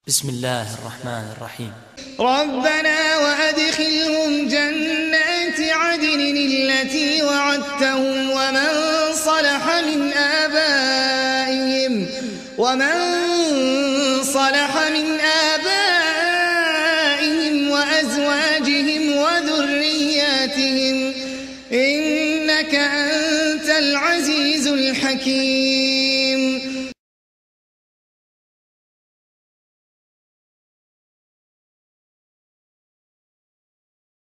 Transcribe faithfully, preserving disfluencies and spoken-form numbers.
بسم الله الرحمن الرحيم. ربنا وأدخلهم جنات عدن التي وعدتهم ومن صلح من آبائهم ومن صلح من آبائهم وأزواجهم وذرياتهم إنك أنت العزيز الحكيم.